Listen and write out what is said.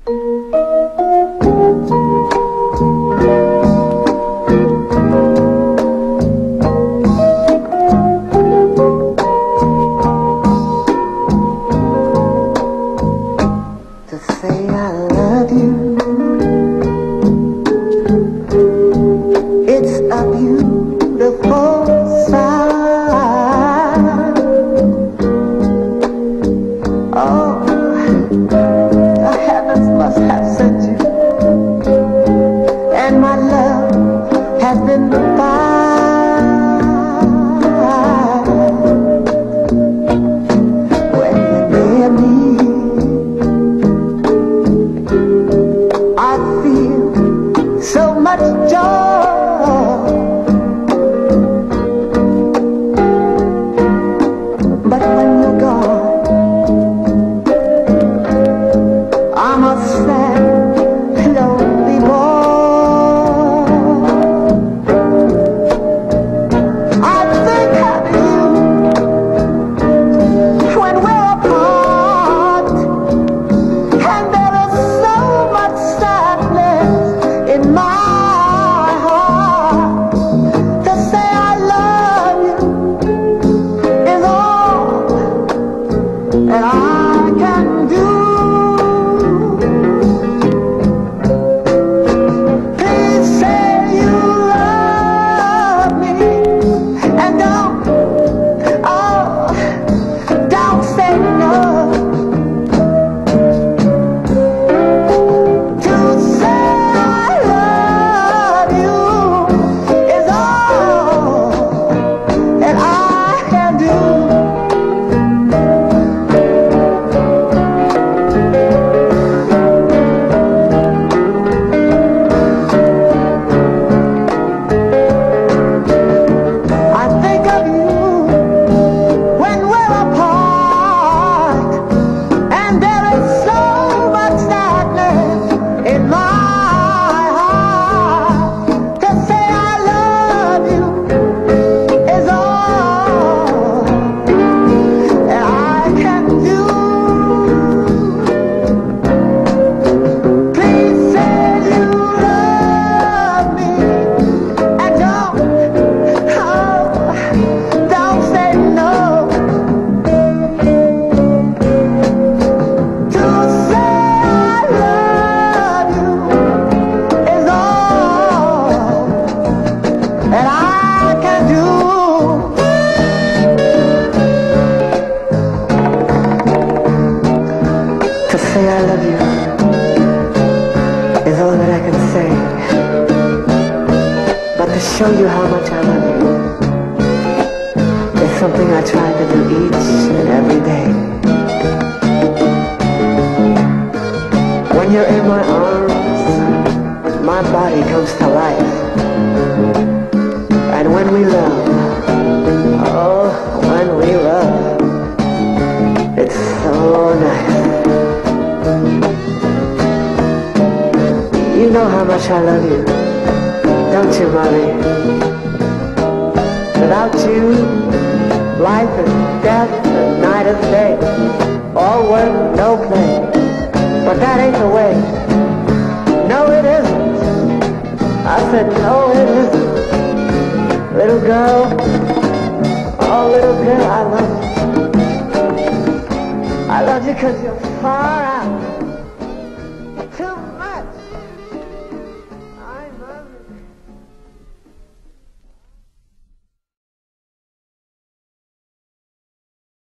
To say I love you, it's a beautiful sight. Oh, the heavens must have sent you, and my love has been divine. When you're near me, I feel so much joy. But when you're gone, I'm a sad, lonely boy. I think of you when we're apart, and there is so much sadness in my heart. To say I love you is all that I can do. Please say you love me, and don't say no. To say I love you is all that I can do. I think of you when we're apart, and there is so much sadness in my heart. To say I love you is all that I can do. Please say you love me, and don't say no. To say I love you is all that I can do. To say I love you is all that I can say. But to show you how much I love you is something I try to do each and every day. When you're in my arms, my body comes to life. And when we love, oh, when we love, it's so nice. You know how much I love you, don't you, mommy? Without you, life is death and night is day. All work, no play. But that ain't the way. No, it isn't. I said, no, it isn't. Little girl, oh, little girl, I love you. I love you because you're far out.